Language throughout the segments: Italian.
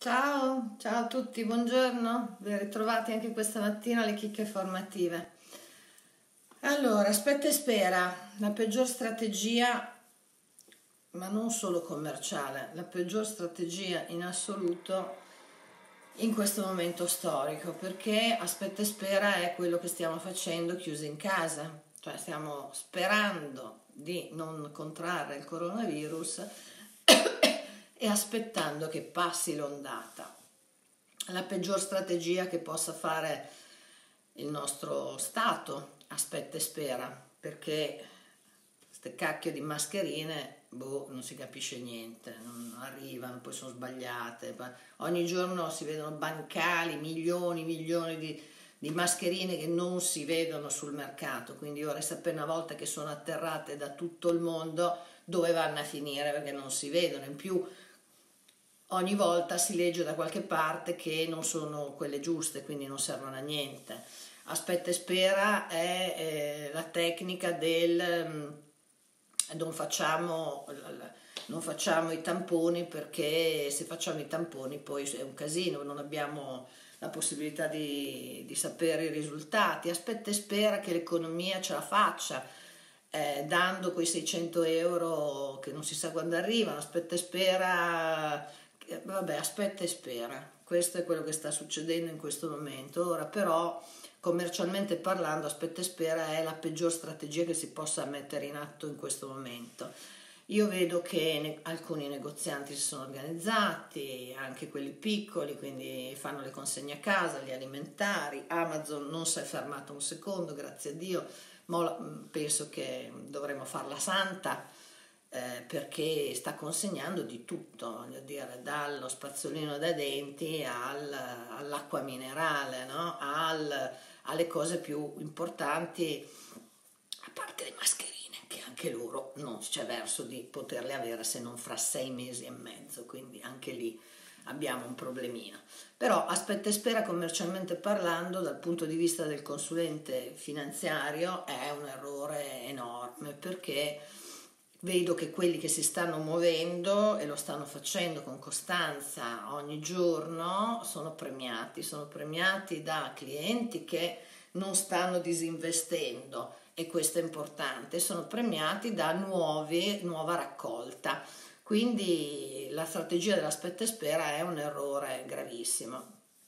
Ciao, ciao a tutti, buongiorno, ben ritrovati anche questa mattina alle chicche formative. Allora, aspetta e spera, la peggior strategia, ma non solo commerciale, la peggior strategia in assoluto in questo momento storico, perché aspetta e spera è quello che stiamo facendo chiusi in casa, cioè stiamo sperando di non contrarre il coronavirus e aspettando che passi l'ondata. La peggior strategia che possa fare il nostro Stato, aspetta e spera, perché queste cacchio di mascherine, non si capisce niente, non arrivano, poi sono sbagliate. Ogni giorno si vedono bancali, milioni di mascherine che non si vedono sul mercato, quindi ora sapere una volta che sono atterrate da tutto il mondo dove vanno a finire, perché non si vedono. In più ogni volta si legge da qualche parte che non sono quelle giuste, quindi non servono a niente. Aspetta e spera è la tecnica del non facciamo i tamponi, perché se facciamo i tamponi poi è un casino, non abbiamo la possibilità di sapere i risultati. Aspetta e spera che l'economia ce la faccia, dando quei 600 euro che non si sa quando arrivano. Aspetta e spera, vabbè, aspetta e spera. Questo è quello che sta succedendo in questo momento. Ora però, commercialmente parlando, aspetta e spera è la peggior strategia che si possa mettere in atto in questo momento. Io vedo che alcuni negozianti si sono organizzati, anche quelli piccoli, quindi fanno le consegne a casa, gli alimentari. Amazon non si è fermato un secondo, grazie a Dio, ma penso che dovremo farla santa, perché sta consegnando di tutto, voglio dire, dallo spazzolino da denti all'acqua minerale, no? Alle cose più importanti, a parte le mascherine, che anche loro non c'è verso di poterle avere se non fra 6 mesi e mezzo, quindi anche lì abbiamo un problemino. Però aspetta e spera, commercialmente parlando, dal punto di vista del consulente finanziario è un errore enorme, perché vedo che quelli che si stanno muovendo e lo stanno facendo con costanza ogni giorno sono premiati da clienti che non stanno disinvestendo, e questo è importante, sono premiati da nuova raccolta. Quindi la strategia dell'aspetta e spera è un errore gravissimo.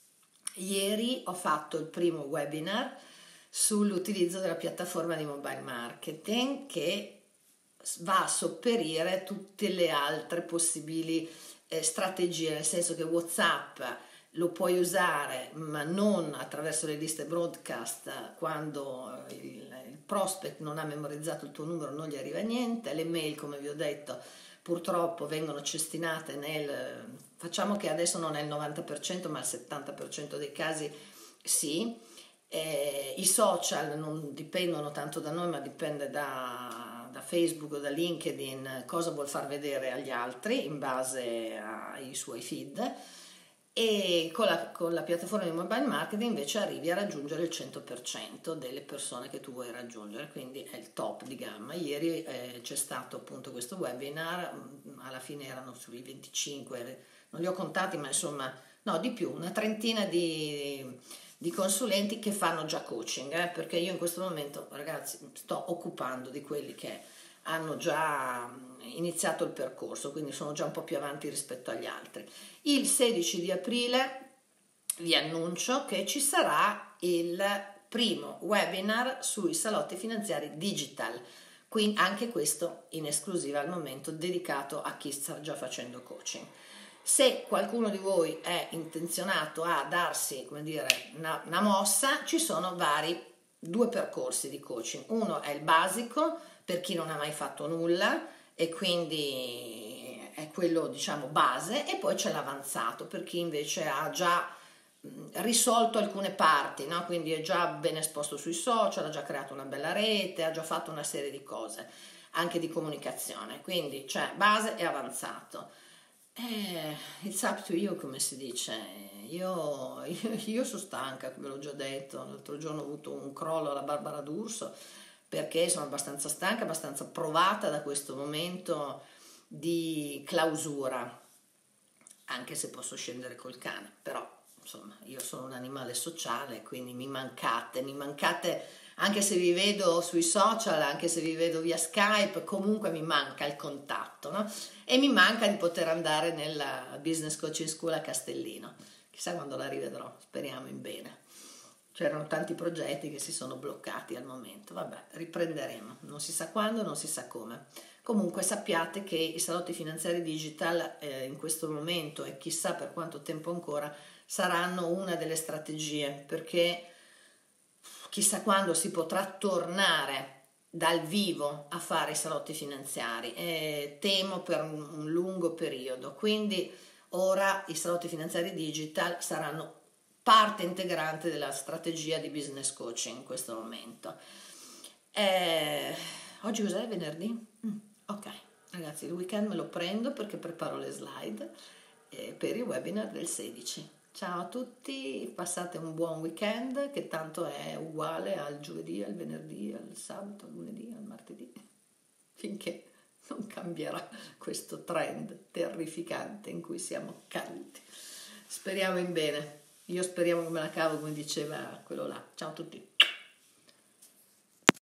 Ieri ho fatto il primo webinar sull'utilizzo della piattaforma di mobile marketing, che va a sopperire tutte le altre possibili strategie, nel senso che WhatsApp lo puoi usare, ma non attraverso le liste broadcast, quando il prospect non ha memorizzato il tuo numero, non gli arriva niente. Le mail, come vi ho detto, purtroppo vengono cestinate facciamo che adesso non è il 90%, ma il 70% dei casi sì. I social non dipendono tanto da noi, ma dipende da Facebook o da LinkedIn, cosa vuol far vedere agli altri in base ai suoi feed. E con la piattaforma di mobile marketing invece arrivi a raggiungere il 100% delle persone che tu vuoi raggiungere, quindi è il top di gamma. Ieri c'è stato appunto questo webinar, alla fine erano sui 25, non li ho contati, ma insomma, no, di più, una trentina di consulenti che fanno già coaching, perché io in questo momento, ragazzi, sto occupando di quelli che hanno già iniziato il percorso, quindi sono già un po' più avanti rispetto agli altri. Il 16 di aprile vi annuncio che ci sarà il primo webinar sui salotti finanziari digital, quindi anche questo in esclusiva al momento, dedicato a chi sta già facendo coaching. Se qualcuno di voi è intenzionato a darsi, come dire, una mossa, ci sono due percorsi di coaching. Uno è il basico, per chi non ha mai fatto nulla, e quindi è quello, diciamo, base, e poi c'è l'avanzato per chi invece ha già risolto alcune parti, no? Quindi è già ben esposto sui social, ha già creato una bella rete, ha già fatto una serie di cose anche di comunicazione, quindi c'è base e avanzato. It's up to you, come si dice. Io sono stanca, come l'ho già detto. L'altro giorno ho avuto un crollo alla Barbara D'Urso, perché sono abbastanza stanca, abbastanza provata da questo momento di clausura. anche se posso scendere col cane, però insomma io sono un animale sociale, quindi mi mancate, anche se vi vedo sui social, anche se vi vedo via Skype, comunque mi manca il contatto, no? E mi manca di poter andare nella Business Coaching School a Castellino. Chissà quando la rivedrò, speriamo in bene. C'erano tanti progetti che si sono bloccati al momento, vabbè, riprenderemo, non si sa quando, non si sa come. Comunque sappiate che i salotti finanziari digital in questo momento e chissà per quanto tempo ancora saranno una delle strategie, perché chissà quando si potrà tornare dal vivo a fare i salotti finanziari, temo per un lungo periodo, quindi ora i salotti finanziari digital saranno parte integrante della strategia di business coaching in questo momento. Oggi cos'è? Venerdì? Ok, ragazzi, il weekend me lo prendo perché preparo le slide per il webinar del 16. Ciao a tutti, passate un buon weekend che tanto è uguale al giovedì, al venerdì, al sabato, al lunedì, al martedì, finché non cambierà questo trend terrificante in cui siamo caduti. Speriamo in bene, io speriamo che me la cavo come diceva quello là. Ciao a tutti.